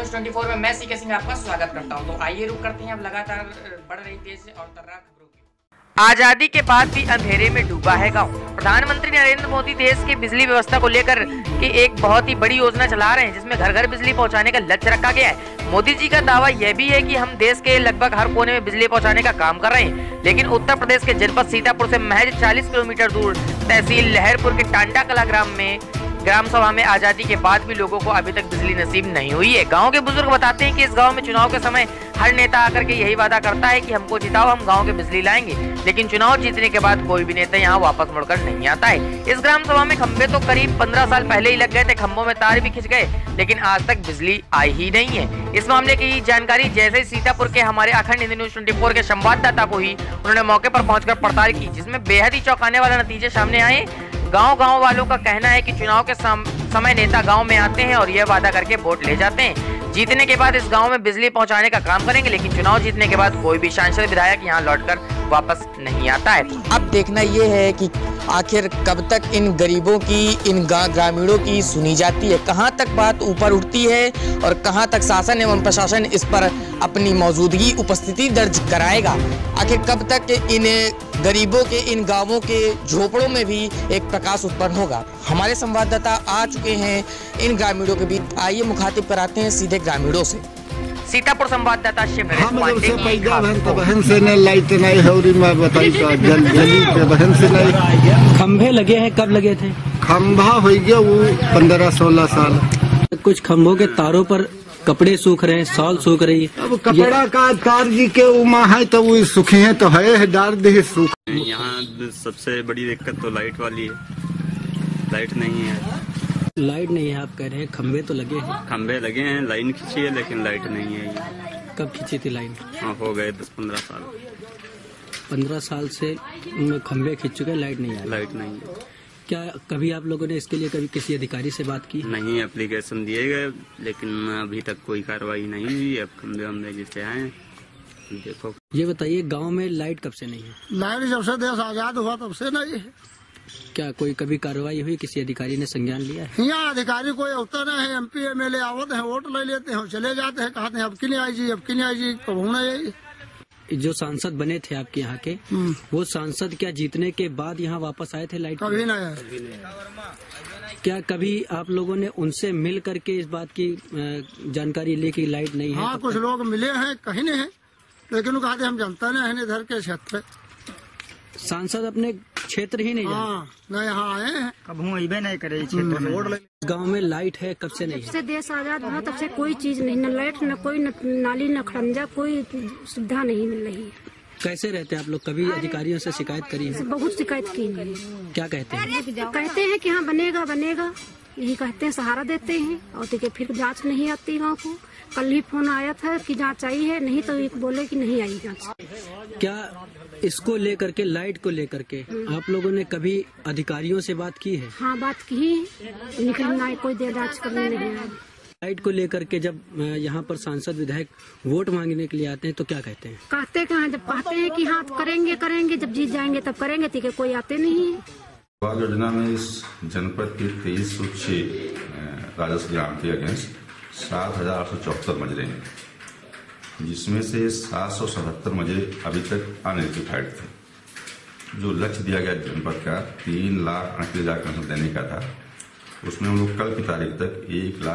News 24 में मैं C K Singh आपका स्वागत करता हूं। तो आइए रुक करते हैं अब लगातार बढ़ रही तेज और तर्रार खबरों की। आजादी के बाद भी अंधेरे में डूबा है गांव। प्रधानमंत्री नरेंद्र मोदी देश की बिजली व्यवस्था को लेकर के एक बहुत ही बड़ी योजना चला रहे हैं, जिसमें घर घर बिजली पहुंचाने का लक्ष्य रखा गया है। मोदी जी का दावा यह भी है कि हम देश के लगभग हर कोने में बिजली पहुंचाने का काम कर रहे हैं, लेकिन उत्तर प्रदेश के जनपद सीतापुर से महज 40 किलोमीटर दूर तहसील लहरपुर के टांडा कला ग्राम में ग्राम सभा में आजादी के बाद भी लोगों को अभी तक बिजली नसीब नहीं हुई है। गांव के बुजुर्ग बताते हैं कि इस गांव में चुनाव के समय हर नेता आकर के यही वादा करता है कि हमको जिताओ, हम गांव के बिजली लाएंगे, लेकिन चुनाव जीतने के बाद कोई भी नेता यहां वापस मुड़कर नहीं आता है। इस ग्राम सभा में खंभे तो करीब 15 साल पहले ही लग गए थे, खंभों में तार भी खिंच गए, लेकिन आज तक बिजली आई ही नहीं है। इस मामले की जानकारी जैसे सीतापुर के हमारे अखंड हिंद न्यूज़ 24 के संवाददाता को ही उन्होंने मौके पर पहुंचकर पड़ताल की, जिसमें बेहद ही चौंकाने वाला नतीजे सामने आए। गांव वालों का कहना है कि चुनाव के समय नेता गांव में आते हैं और यह वादा करके वोट ले जाते हैं, जीतने के बाद इस गांव में बिजली पहुंचाने का काम करेंगे, लेकिन चुनाव जीतने के बाद कोई भी सांसद विधायक यहां लौटकर वापस नहीं आता है। अब देखना ये है कि आखिर कब तक इन गरीबों की, इन ग्रामीणों की सुनी जाती है, कहां तक बात ऊपर उठती है और कहां तक शासन एवं प्रशासन इस पर अपनी मौजूदगी, उपस्थिति दर्ज कराएगा। आखिर कब तक इन गरीबों के, इन गांवों के झोपड़ों में भी एक प्रकाश उत्पन्न होगा। हमारे संवाददाता आ चुके हैं इन ग्रामीणों के बीच, आइए मुखातिब कराते हैं सीधे ग्रामीणों से। सीतापुर संवाददाता शिव बहन से न लाइट नहीं है और मैं बताई जल्दी पे बहन से नहीं। खंभे लगे हैं, कब लगे थे? खंभा हो गया वो 15-16 साल। कुछ खंभों के तारों पर कपड़े सूख रहे हैं, शॉल सूख रही है। अब कपड़ा का तार जी के उमा है तो वो सूखे हैं तो है डाल दे सूख। यहाँ सबसे बड़ी दिक्कत तो लाइट वाली है, लाइट नहीं है। लाइट नहीं है आप कह रहे हैं, खंभे तो लगे हैं? खंभे लगे हैं, लाइन खींची है, लेकिन लाइट नहीं है। कब खींची थी लाइन? हाँ, हो गए 10-15 साल। 15 साल से खंभे खींच चुके, लाइट नहीं है। लाइट नहीं है। क्या कभी आप लोगों ने इसके लिए कभी किसी अधिकारी से बात की? नहीं, एप्लीकेशन दिए गए, लेकिन अभी तक कोई कार्रवाई नहीं हुई। अब खंभे वम्बे जिससे आए देखो। ये बताइए, गांव में लाइट कब से नहीं है? लाइट जब से देश आजाद हुआ तब से नहीं है। क्या कोई कभी कार्रवाई हुई, किसी अधिकारी ने संज्ञान लिया है? यहाँ अधिकारी कोई होता नहीं है, MP MLA आवत है, वोट ले लेते हैं, चले जाते हैं, कहते हैं अब की नहीं आई जी, अब की नहीं आई जी, कब होना है। जो सांसद बने थे आपके यहाँ के, वो सांसद क्या जीतने के बाद यहाँ वापस आए थे लाइट? कभी नहीं आए। क्या कभी आप लोगों ने उनसे मिल करके इस बात की जानकारी ली कि लाइट नहीं है? हाँ, कुछ लोग मिले हैं, कहीं नहीं है, लेकिन वो कहते हम जनता नहीं है इधर के क्षेत्र। सांसद अपने क्षेत्र ही नहीं? हाँ, न यहाँ आए हैं, कब नहीं करे क्षेत्र में। गाँव में लाइट है कब से नहीं? जब से देश आजाद हुआ तब से कोई चीज नहीं, न लाइट, न कोई नाली, न खड़ंजा, कोई सुविधा नहीं मिल रही है। कैसे रहते हैं आप लोग? कभी अधिकारियों से शिकायत करी है? बहुत शिकायत की है। क्या कहते हैं? कहते हैं कि हाँ बनेगा बनेगा, यही कहते हैं, सहारा देते हैं, और तो फिर जांच नहीं आती गाँव को। कल ही फोन आया था कि जांच आई है, नहीं तो एक बोले कि नहीं आई जांच। क्या इसको लेकर के, लाइट को लेकर के आप लोगों ने कभी अधिकारियों से बात की है? हाँ, बात की, निकलना कोई दे जांच करने नहीं आया। लाइट को लेकर के जब यहाँ पर सांसद विधायक वोट मांगने के लिए आते हैं तो क्या कहते हैं? कहते हैं, जब कहते हैं कि हाँ करेंगे करेंगे, जब जीत जाएंगे तब करेंगे, ठीक है, कोई आते नहीं है। योजना में इस जनपद के 2306 राजस्व ग्राम के अगेंस्ट 7,874 मजरे हैं, जिसमें से 777 मजरे अभी तक अनरेटिफाइड थे। जो लक्ष्य दिया गया जनपद का 3,38,000 कनेक्शन देने का था, उसमें हम लोग कल की तारीख तक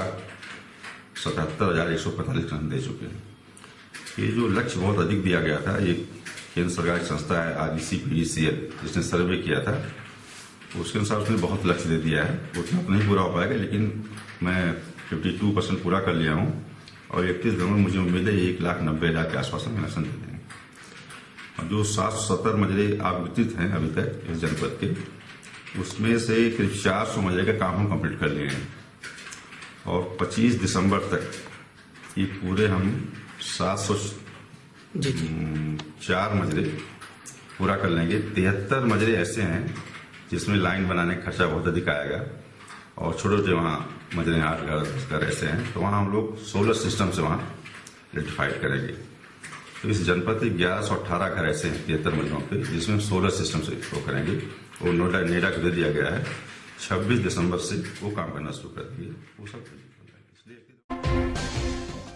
1,77,145 कनेक्शन दे चुके हैं। ये जो लक्ष्य बहुत अधिक दिया गया था, ये केंद्र सरकार की संस्था है RBC-PDCL, जिसने सर्वे किया था, उसके अनुसार उसने बहुत लक्ष्य दे दिया है। उतना तो नहीं पूरा हो पाएगा, लेकिन मैं 52% पूरा कर लिया हूँ और 31 दिनों में मुझे उम्मीद है 1,90,000 के आसपास हम कनेक्शन दे देंगे। और जो 770 मजरे आवंटित हैं अभी तक इस जनपद के, उसमें से करीब 400 मजरे का काम हम कंप्लीट कर लिए हैं और 25 दिसंबर तक ये पूरे हम 704 मजरे पूरा कर लेंगे। 73 मजरे ऐसे हैं जिसमें लाइन बनाने का खर्चा बहुत अधिक आएगा और छोटे छोटे वहाँ मजरे 8 घर 10 घर ऐसे हैं, तो वहाँ हम लोग सोलर सिस्टम से वहाँ रेक्टिफाइड करेंगे। तो इस जनपद के 1118 घर ऐसे हैं 73 मजरों के, जिसमें सोलर सिस्टम से वो करेंगे। वो नेडा को दे दिया गया है, 26 दिसंबर से वो काम करना शुरू कर दिए। वो सब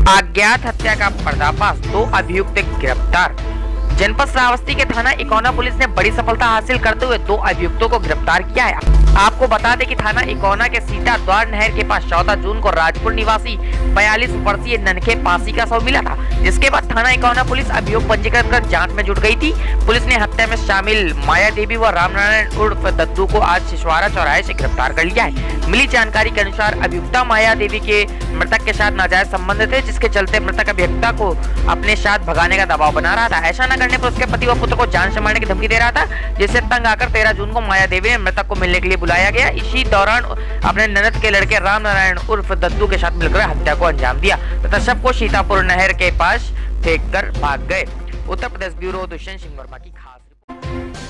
अज्ञात हत्या का पर्दाफाश, 2 अभियुक्त गिरफ्तार। जनपद श्रावस्ती के थाना इकोना पुलिस ने बड़ी सफलता हासिल करते हुए 2 अभियुक्तों को गिरफ्तार किया है। आपको बता दें कि थाना इकोना के सीता द्वार नहर के पास 14 जून को राजपुर निवासी 42 वर्षीय ननखे पासी का शव मिला था, जिसके बाद थाना इकोना पुलिस अभियोग पंजीकृत कर जांच में जुट गई थी। पुलिस ने हत्या में शामिल माया देवी व रामनारायण उर्फ दद्दू को आज छिछवाड़ा चौराहे से गिरफ्तार कर लिया है। मिली जानकारी के अनुसार अभियुक्ता माया देवी के मृतक के साथ नाजायज संबंध थे, जिसके चलते मृतक अभियुक्ता को अपने साथ भगाने का दबाव बना रहा था। ऐसा न करने पर उसके पति व पुत्र को जान से मारने की धमकी दे रहा था, जिससे तंग आकर 13 जून को माया देवी ने मृतक को मिलने के लिए बुलाया गया। इसी दौरान अपने ननद के लड़के रामनारायण उर्फ दद्दू के साथ मिलकर हत्या को अंजाम दिया तथा शव को सीतापुर नहर के पास फेंक कर भाग गए। उत्तर प्रदेश ब्यूरो दुष्यंत सिंह वर्मा की खास रिपोर्ट।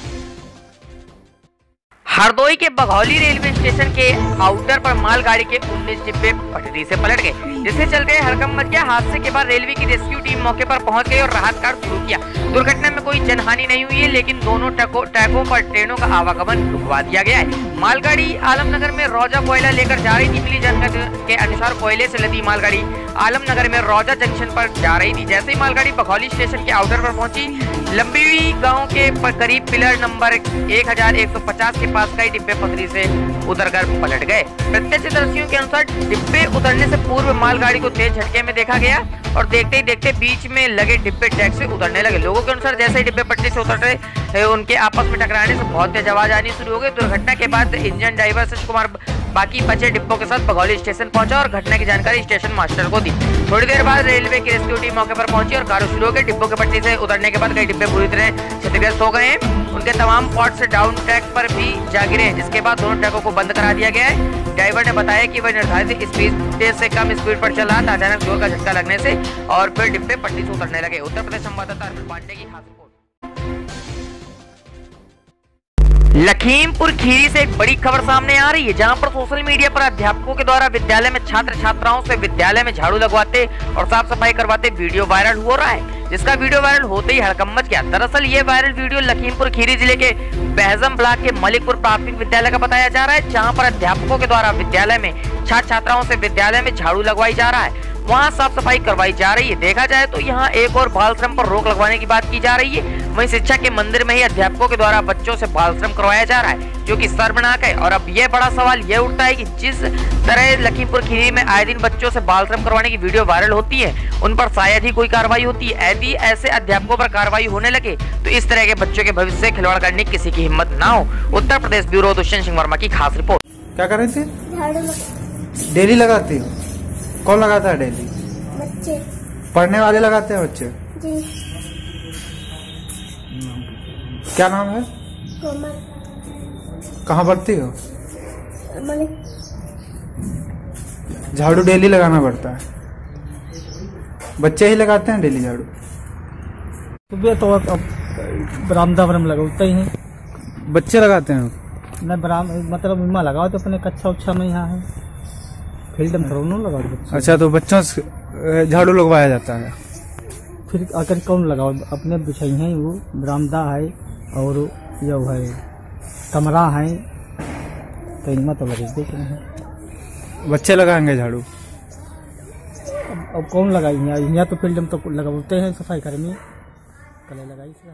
हरदोई के बघौली रेलवे स्टेशन के आउटर पर मालगाड़ी के 19 डिब्बे पटरी से पलट गए, जिससे चलते हड़कंप मच गया। हादसे के बाद रेलवे की रेस्क्यू टीम मौके पर पहुंच गई और राहत कार्य शुरू किया। दुर्घटना में कोई जनहानि नहीं हुई है, लेकिन दोनों ट्रैकों पर ट्रेनों का आवागमन रुकवा दिया गया है। मालगाड़ी आलमनगर में रौजा कोयला लेकर जा रही थी। मिली जानकारी के अनुसार कोयले से लदी मालगाड़ी आलमनगर में रौजा जंक्शन पर जा रही थी। जैसे ही मालगाड़ी बघौली स्टेशन के आउटर पर पहुंची, लंबी गांव के करीब पिलर नंबर 1150 के पास कई डिब्बे पटरी से उतरकर पलट गए। प्रत्यक्षदर्शियों के अनुसार डिब्बे उतरने से पूर्व मालगाड़ी को तेज झटके में देखा गया और देखते ही देखते बीच में लगे डिब्बे ट्रैक से उतरने लगे। लोगों के अनुसार जैसे ही डिब्बे पटरी से उतर रहे उनके आपस में टकराने से बहुत तेज आवाज आनी शुरू हो गई। दुर्घटना के बाद इंजन ड्राइवर शशि कुमार बाकी बचे डिब्बों के साथ बघौली स्टेशन पहुंचा और घटना की जानकारी स्टेशन मास्टर को दी। थोड़ी देर बाद रेलवे की रेस्क्यू टीम मौके पर पहुंची और कार्य शुरू हो गई। डिब्बों के पटरी से उतरने के बाद कई डिब्बे बुरी तरह क्षतिग्रस्त हो गए हैं। उनके तमाम पॉट से डाउन ट्रैक पर भी जा गिरे, जिसके बाद दोनों ट्रैकों को बंद करा दिया गया है। ड्राइवर ने बताया कि वह निर्धारित स्पीड से कम स्पीड पर चल रहा था। अचानक जोर का झटका लगने से और फिर डिब्बे पटरी से उतरने लगे। उत्तर प्रदेश संवाददाता अरविंद पांडे की खास रिपोर्ट। लखीमपुर खीरी से एक बड़ी खबर सामने आ रही है, जहां पर सोशल मीडिया पर अध्यापकों के द्वारा विद्यालय में छात्र छात्राओं से विद्यालय में झाड़ू लगवाते और साफ सफाई करवाते वीडियो वायरल हो रहा है, जिसका वीडियो वायरल होते ही हड़कंप मच गया। दरअसल ये वायरल वीडियो लखीमपुर खीरी जिले के बहजम ब्लॉक के मलिकपुर प्राथमिक विद्यालय का बताया जा रहा है, जहाँ पर अध्यापकों के द्वारा विद्यालय में छात्र छात्राओं से विद्यालय में झाड़ू लगवाई जा रहा है, वहाँ साफ सफाई करवाई जा रही है। देखा जाए तो यहाँ एक और बाल श्रम पर रोक लगवाने की बात की जा रही है। वहीं शिक्षा के मंदिर में ही अध्यापकों के द्वारा बच्चों से बाल श्रम करवाया जा रहा है, जो कि शर्मनाक है। और अब यह बड़ा सवाल यह उठता है कि जिस तरह लखीमपुर खीरी में आए दिन बच्चों से बाल श्रम करवाने की वीडियो वायरल होती है, उन पर शायद ही कोई कार्रवाई होती है। यदि ऐसे अध्यापकों पर कार्रवाई होने लगे तो इस तरह के बच्चों के भविष्य से खिलवाड़ करने की किसी की हिम्मत ना हो। उत्तर प्रदेश ब्यूरो दुष्यंत सिंह वर्मा की खास रिपोर्ट। क्या कर रहे थे? डेली लगाती हो? कौन लगाता है डेली? बच्चे। पढ़ने वाले लगाते हैं बच्चे? जी। क्या नाम है? कोमल। कहाँ पढ़ती हो? झाड़ू डेली लगाना पड़ता है? बच्चे ही लगाते हैं डेली झाड़ू? सुबह तो अब बरामदा लगाते ही हैं। बच्चे लगाते हैं? नहीं, मतलब इमा लगाओ तो अपने कच्चा उच्छा में यहाँ है, फील्ड में थोड़ा लगाओ। अच्छा, तो बच्चों से झाड़ू लगवाया जाता है? फिर अगर कौन लगाओ, अपने बिछाई है, वो बरामदा है और ये है कमरा है, तो इनमें तो लगे देख रहे हैं। बच्चे लगाएंगे झाड़ू? अब कौन लगाएंगे? यहाँ तो फील्ड में तो लगाते हैं सफाई कर्मी, कल लगाई है।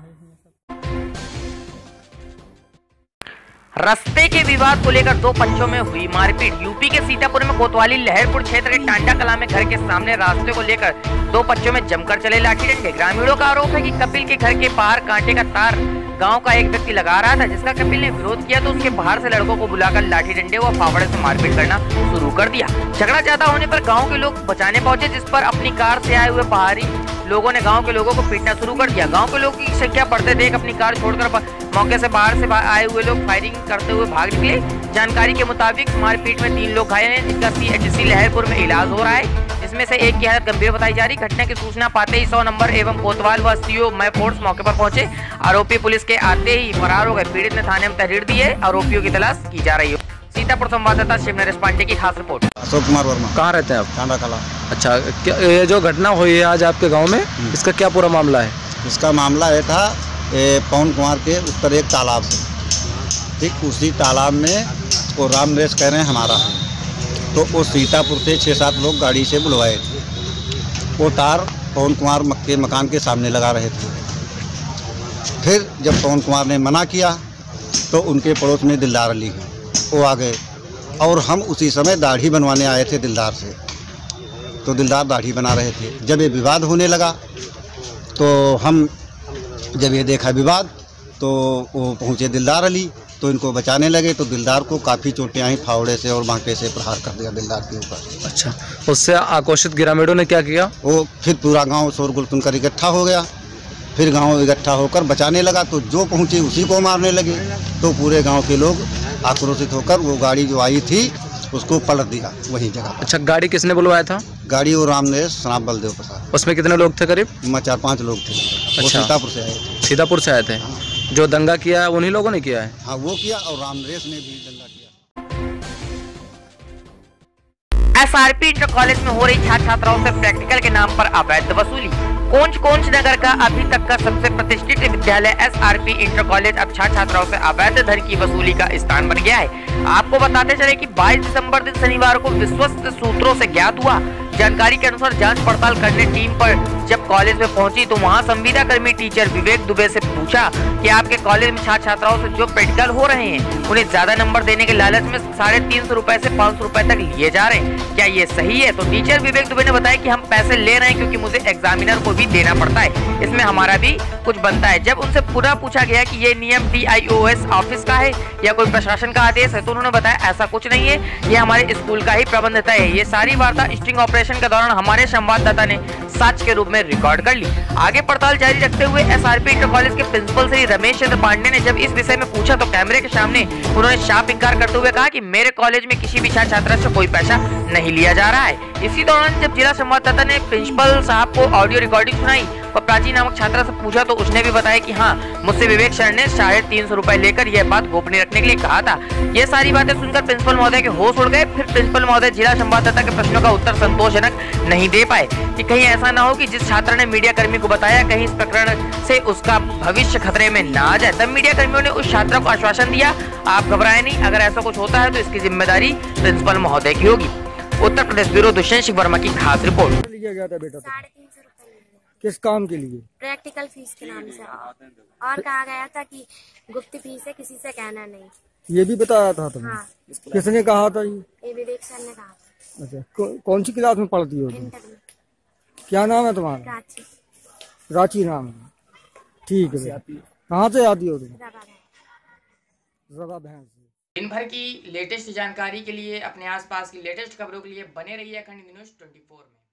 रास्ते के विवाद को लेकर 2 पक्षों में हुई मारपीट। यूपी के सीतापुर में कोतवाली लहरपुर क्षेत्र के टांडा कला में घर के सामने रास्ते को लेकर 2 पक्षों में जमकर चले लाठी डंडे। ग्रामीणों का आरोप है कि कपिल के घर के बाहर कांटे का तार गांव का एक व्यक्ति लगा रहा था, जिसका कपिल ने विरोध किया तो उसके बाहर से लड़कों को बुलाकर लाठी डंडे व फावड़े से मारपीट करना शुरू कर दिया। झगड़ा ज्यादा होने पर गाँव के लोग बचाने पहुंचे, जिस पर अपनी कार से आए हुए पहाड़ी लोगों ने गांव के लोगों को पीटना शुरू कर दिया। गांव के लोगों की संख्या बढ़ते देख अपनी कार छोड़कर मौके से बाहर से आए हुए लोग फायरिंग करते हुए भाग निकले। जानकारी के मुताबिक मारपीट में 3 लोग घायल हैं, जिनका CHC लहरपुर में इलाज हो रहा है। इसमें से एक की हालत गंभीर बताई जा रही। घटना की सूचना पाते ही 100 नंबर एवं कोतवाल व CO मय फोर्स मौके पर पहुंचे। आरोपी पुलिस के आते ही फरार हो गए। पीड़ित ने थाने में तहरीर दी है। आरोपियों की तलाश की जा रही है। सीतापुर संवाददाता शिवनरेश पांडे की खास रिपोर्ट। अशोक कुमार वर्मा। कहाँ रहते हैं आप? टांडा कला। अच्छा, ये जो घटना हुई है आज आपके गांव में, इसका क्या पूरा मामला है? इसका मामला ये था, पवन कुमार के उत्तर एक तालाब से, ठीक उसी तालाब में वो राम रेस कह रहे हैं हमारा, तो वो सीतापुर से 6-7 लोग गाड़ी से बुलवाए थे। वो तार पवन कुमार के मकान के सामने लगा रहे थे। फिर जब पवन कुमार ने मना किया तो उनके पड़ोस में दिलदार अली हैं, वो आ गए और हम उसी समय दाढ़ी बनवाने आए थे दिलदार से। तो दिलदार दाढ़ी बना रहे थे। जब ये विवाद होने लगा तो हम जब ये देखा विवाद तो वो पहुँचे दिलदार अली, तो इनको बचाने लगे तो दिलदार को काफ़ी चोटें आई, फावड़े से और बांके से प्रहार कर दिया दिलदार के ऊपर। अच्छा, उससे आक्रोशित ग्रामीणों ने क्या किया? वो फिर पूरा गांव शोरगुल सुनकर इकट्ठा हो गया। फिर गांव इकट्ठा होकर बचाने लगा तो जो पहुंचे उसी को मारने लगे। तो पूरे गांव के लोग आक्रोशित होकर वो गाड़ी जो आई थी उसको पलट दिया वही जगह। अच्छा, गाड़ी किसने बुलवाया था? गाड़ी वो रामनरेश सनाब बलदेव प्रसाद। उसमें कितने लोग थे? करीब 4-5 लोग थे। वो सीतापुर से आए थे। सीतापुर से आए थे। जो दंगा किया है उन्हीं लोगों ने किया है? हाँ, वो किया और रामनरेश ने भी दंगा किया। एसआरपी इंटर कॉलेज में हो रही छात्र छात्राओं से प्रैक्टिकल के नाम पर अवैध वसूली। कोंच नगर का अभी तक का सबसे प्रतिष्ठित विद्यालय एसआरपी इंटर कॉलेज अब छात्र छात्राओं से अवैध धन की वसूली का स्थान बन गया है। आपको बताते चले कि 22 दिसंबर दिन शनिवार को विश्वस्त सूत्रों से ज्ञात हुआ। जानकारी के अनुसार जांच पड़ताल करने टीम पर जब कॉलेज में पहुंची तो वहां संविदा कर्मी टीचर विवेक दुबे से पूछा कि आपके कॉलेज में छात्र छात्राओं से जो प्रैक्टिकल हो रहे हैं उन्हें ज्यादा नंबर देने के लालच में 350 रुपए से 500 रुपए तक लिए जा रहे हैं, क्या ये सही है? तो टीचर विवेक दुबे ने बताया कि हम पैसे ले रहे हैं क्योंकि मुझे एग्जामिनर को भी देना पड़ता है, इसमें हमारा भी कुछ बनता है। जब उनसे पूरा पूछा गया कि ये नियम DIOS ऑफिस का है या कोई प्रशासन का आदेश है तो उन्होंने बताया ऐसा कुछ नहीं है, ये हमारे स्कूल का ही प्रबंध तय है। ये सारी वार्ता स्टिंग ऑपरेशन के दौरान हमारे संवाददाता ने साक्ष्य के रूप में रिकॉर्ड कर ली। आगे पड़ताल जारी रखते हुए एसआरपी इंटर कॉलेज के प्रिंसिपल श्री रमेश चंद्र पांडे ने जब इस विषय में पूछा तो कैमरे के सामने उन्होंने साफ इंकार करते हुए कहा कि मेरे कॉलेज में किसी भी छात्र छात्रा से कोई पैसा नहीं लिया जा रहा है। इसी दौरान जब जिला संवाददाता ने प्रिंसिपल साहब को ऑडियो रिकॉर्डिंग सुनाई और प्राची नामक छात्रा से पूछा तो उसने भी बताया कि हाँ, मुझसे विवेक सर ने 350 रुपए लेकर यह बात गोपनीय रखने के लिए कहा था। ये सारी बातें सुनकर प्रिंसिपल महोदय के होश उड़ गए। फिर प्रिंसिपल महोदय जिला संवाददाता के प्रश्नों का उत्तर संतोषजनक नहीं दे पाए कि कहीं ऐसा ना हो कि जिस छात्र ने मीडिया कर्मी को बताया कहीं इस प्रकरण से उसका भविष्य खतरे में ना आ जाए। तब मीडिया कर्मियों ने उस छात्रा को आश्वासन दिया, आप घबराएं नहीं, अगर ऐसा कुछ होता है तो इसकी जिम्मेदारी प्रिंसिपल महोदय की होगी। उत्तर प्रदेश ब्यूरो दुष्यंत सिंह वर्मा की खास रिपोर्ट। लिया गया था बेटा? 350 रुपए। किस काम के लिए? प्रैक्टिकल फीस के नाम से, और कहा गया था कि गुप्त फीस है, किसी से कहना नहीं। ये भी बताया था तुमने? हाँ। किसने कहा था ये? विवेक सर ने कहा था। अच्छा, कौन सी क्लास में पढ़ती हो तुम? इंटर में। क्या नाम है तुम्हारा? रांची। रांची नाम है, ठीक है। कहाँ से आती हो तुम? रवा भैंस। दिन भर की लेटेस्ट जानकारी के लिए अपने आसपास की लेटेस्ट खबरों के लिए बने रहिए अखंड न्यूज़ 24 में।